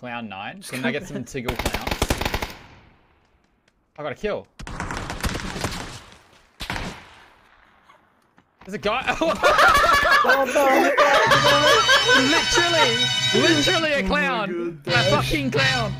Clown 9. Can I get some Tiggle clowns? I got a kill. There's a guy. Literally a clown. A fucking clown.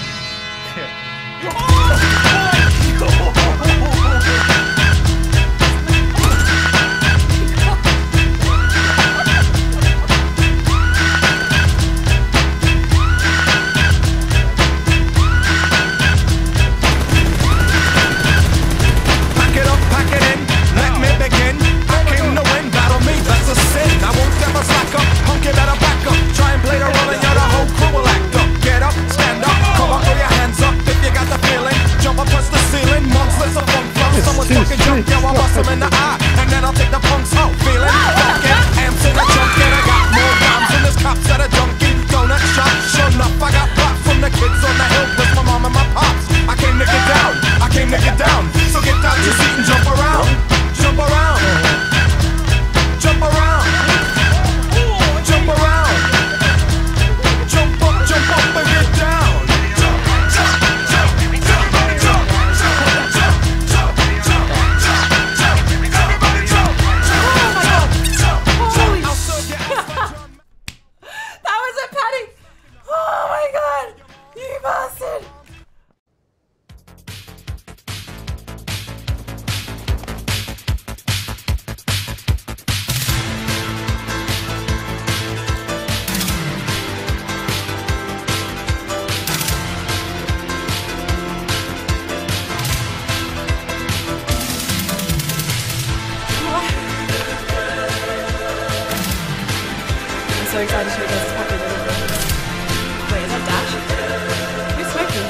So excited to show you guys this popular video. Wait, is that Dash? Who's smoking?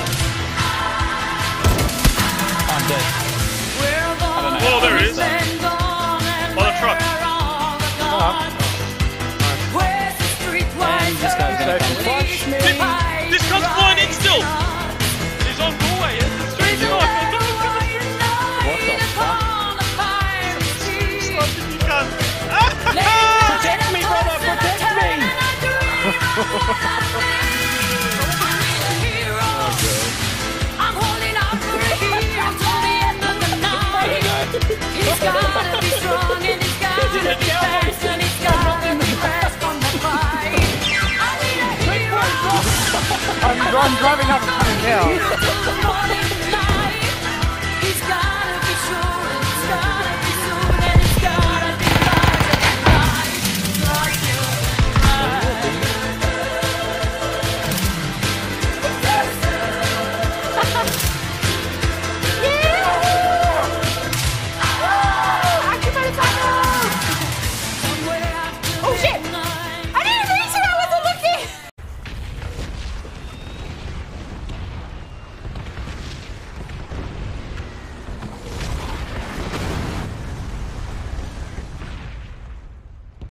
I'm dead. Oh, there it is. Oh, the truck. This guy's gonna come. This comes flying in still. He's on Galway. Straight to life. What the fuck? You can't. Protect me, brother! Protect me! I'm holding out for a hero till the end of the night. He's gotta be strong and he's gotta be fast and he's gotta be fast from the fight. I need a hero. I'm driving up and coming down.